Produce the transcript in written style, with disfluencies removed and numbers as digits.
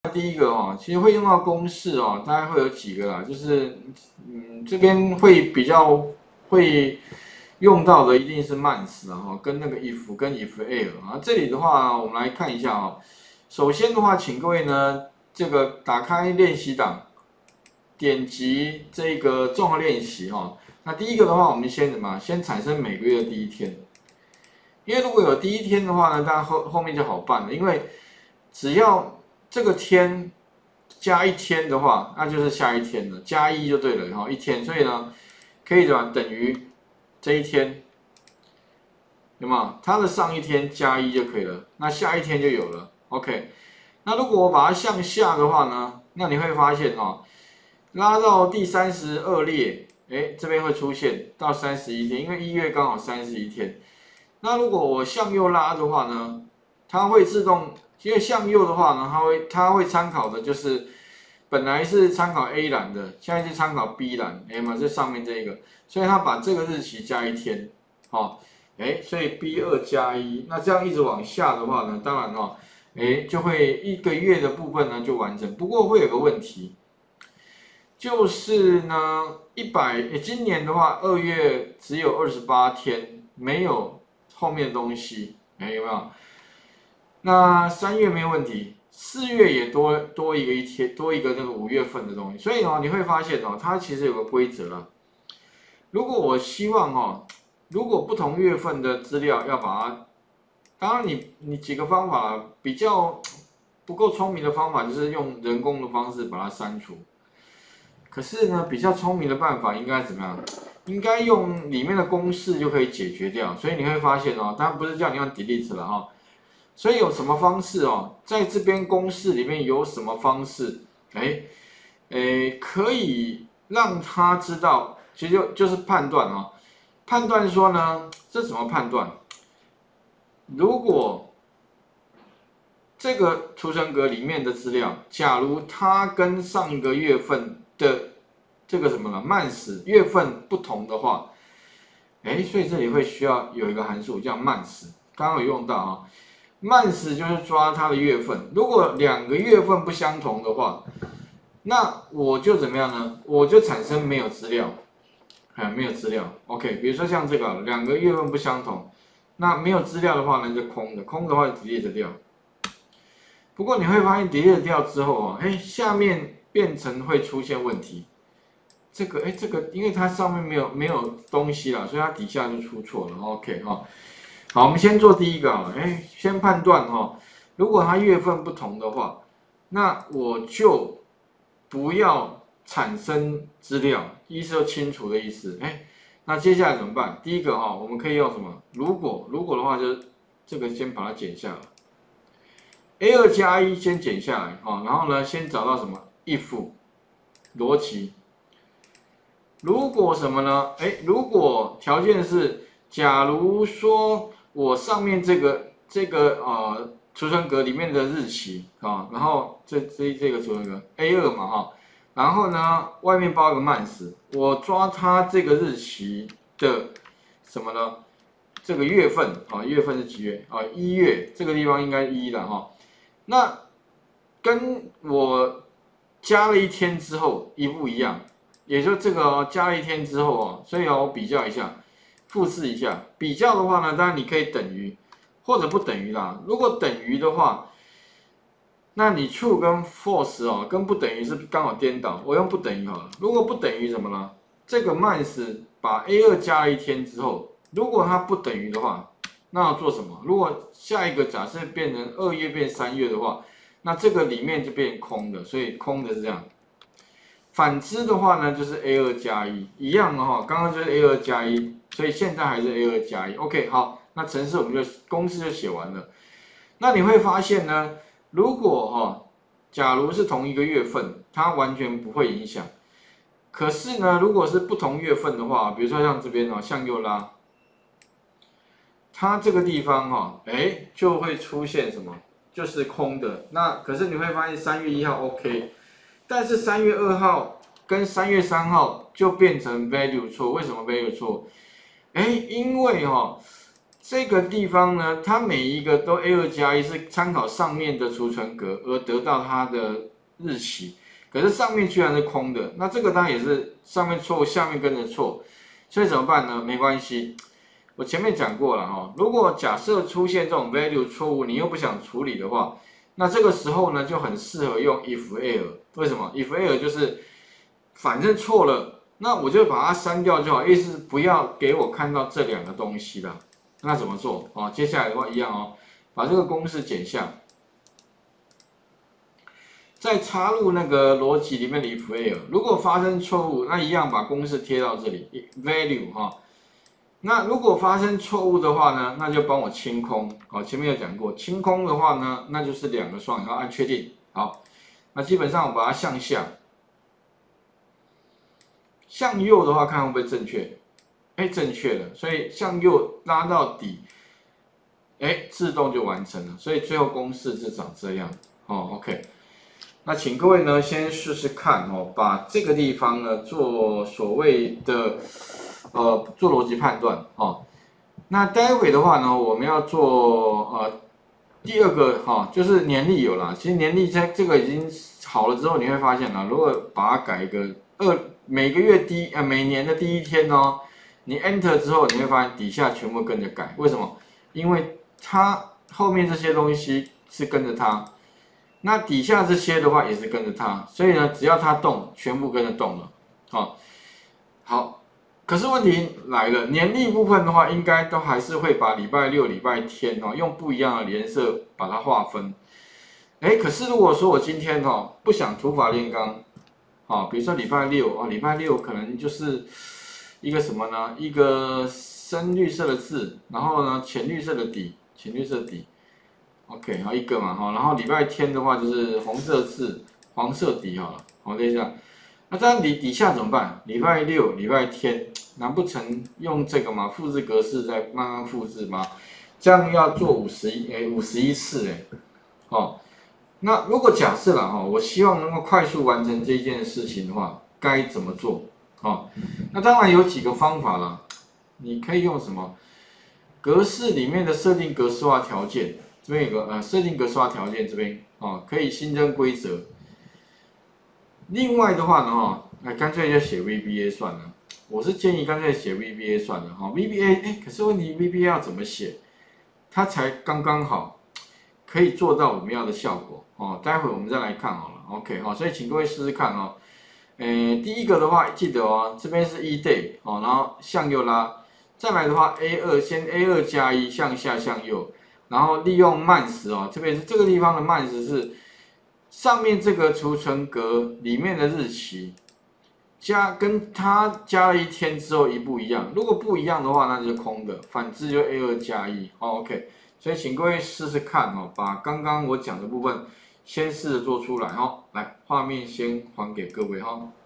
第一个哦，其实会用到公式哦，大概会有几个啦，就是这边会比较会用到的一定是 months 啊，哈，跟那个 if 跟 if else 啊。这里的话，我们来看一下啊。首先的话，请各位呢，这个打开练习档，点击这个综合练习哈。那第一个的话，我们先什么？先产生每个月的第一天。因为如果有第一天的话呢，当然后面就好办了，因为只要这个天加一天的话，那就是下一天了，加一就对了哈，一天，所以呢，可以怎么等于这一天，有没有？它的上一天加一就可以了，那下一天就有了。OK， 那如果我把它向下的话呢，那你会发现哈，拉到第32列，这边会出现到31天，因为1月刚好31天。那如果我向右拉的话呢，它会自动，因为向右的话呢，它会参考的就是本来是参考 A 栏的，现在是参考 B 栏，嘛，这上面这个，所以它把这个日期加一天，哦，所以 B2加1，那这样一直往下的话呢，当然哦，就会一个月的部分呢就完成，不过会有个问题，就是呢今年的话2月只有28天，没有后面的东西，有没有？那3月没有问题，4月也多一天，多一个那个5月份的东西，所以哦，你会发现哦，它其实有个规则啦。如果我希望哦，如果不同月份的资料要把它，当然你几个方法比较不够聪明的方法就是用人工的方式把它删除。可是呢，比较聪明的办法应该怎么样？应该用里面的公式就可以解决掉。所以你会发现哦，当然不是叫你用 delete 了哈。所以有什么方式哦？在这边公式里面有什么方式？可以让他知道，其实就是判断哦。判断说呢，这怎么判断？如果这个储存格里面的资料，假如它跟上一个月份的这个什么呢，months月份不同的话，所以这里会需要有一个函数叫 months， 刚刚有用到啊。months 就是抓它的月份，如果2个月份不相同的话，那我就怎么样呢？我就产生没有资料，没有资料。OK， 比如说像这个2个月份不相同，那没有资料的话呢就空的，空的话就 delete 掉。不过你会发现 delete 掉之后啊，下面变成会出现问题。这个因为它上面没有东西了，所以它底下就出错了。OK 哈。好，我们先做第一个啊，先判断哈，如果它月份不同的话，那我就不要产生资料，意思就清除的意思。那接下来怎么办？第一个哈，我们可以用什么？如果的话，就是这个先把它剪下来 ，A2加1先剪下来啊，然后呢，先找到什么 if 逻辑。如果什么呢？如果条件是，假如说我上面这个储存格里面的日期啊，然后这个储存格 A2嘛哈，然后呢外面包一个 months， 我抓它这个日期的什么呢？这个月份啊，月份是几月啊？1月这个地方应该1了哈。那跟我加了一天之后一不一样？也就这个加了一天之后哦，所以我比较一下。复制一下，比较的话呢，当然你可以等于或者不等于啦。如果等于的话，那你 true 跟 false 哦，跟不等于是刚好颠倒。我用不等于好了。如果不等于什么呢？这个 months 把 A2加了一天之后，如果它不等于的话，那要做什么？如果下一个假设变成2月变3月的话，那这个里面就变空的，所以空的是这样。反之的话呢，就是 A2加1一样的哈，刚刚就是 A2加1，所以现在还是 A2加1。OK， 好，那程式我们就公式就写完了。那你会发现呢，如果假如是同一个月份，它完全不会影响。可是呢，如果是不同月份的话，比如说像这边向右拉，它这个地方就会出现什么？就是空的。那可是你会发现3月1号 OK。但是3月2号跟3月3号就变成 value 错，为什么 value 错？因为这个地方呢，它每一个都 A2+1是参考上面的储存格而得到它的日期，可是上面居然是空的，那这个当然也是上面错，下面跟着错，所以怎么办呢？没关系，我前面讲过了哈，如果假设出现这种 value 错误，你又不想处理的话，那这个时候呢就很适合用 if error， 为什么 ？if error 就是反正错了，那我就把它删掉就好，意思是不要给我看到这两个东西了。那怎么做啊？接下来的话一样哦，把这个公式剪下，再插入那个逻辑里面的 if error， 如果发生错误，那一样把公式贴到这里 value 哈。那如果发生错误的话呢，那就帮我清空。好，前面有讲过，清空的话呢，那就是两个双引号，按确定。好，那基本上我把它向下，向右的话看会不会正确？哎，正确了，所以向右拉到底，哎，自动就完成了。所以最后公式是长这样。哦 ，OK。那请各位呢先试试看哦，把这个地方呢做所谓的做逻辑判断哦。那待会的话呢，我们要做第二个哈、就是年历有啦。其实年历在这个已经好了之后，你会发现啊，如果把它改一个每个月每年的第一天哦，你 Enter 之后，你会发现底下全部跟着改。为什么？因为它后面这些东西是跟着它。那底下这些的话也是跟着它，所以呢，只要它动，全部跟着动了，好。可是问题来了，年历部分的话，应该都还是会把礼拜六、礼拜天用不一样的颜色把它划分。可是如果说我今天不想土法炼钢，比如说礼拜六可能就是一个什么呢？一个深绿色的字，然后呢浅绿色的底。OK， 好一个嘛，然后礼拜天的话就是红色字，黄色底好了，好，等一下，那这样底下怎么办？礼拜六、礼拜天，难不成用这个嘛？复制格式再慢慢复制吗？这样要做51次那如果假设了我希望能够快速完成这件事情的话，该怎么做？那当然有几个方法啦，你可以用什么？格式里面的设定格式化条件。这边有个设定格式化条件，这边可以新增规则。另外的话呢干脆就写 VBA 算了。我是建议干脆写 VBA 算了VBA 可是问题 VBA 要怎么写，它才刚刚好可以做到我们要的效果待会我们再来看好了 ，OK 所以请各位试试看第一个的话记得这边是 eday 然后向右拉，再来的话 先 A2+1 向下向右。然后利用慢时这边是这个地方的慢时是上面这个储存格里面的日期跟它加了一天之后一不一样，如果不一样的话那就是空的，反之就 A2+1OK， 所以请各位试试看把刚刚我讲的部分先试着做出来来画面先还给各位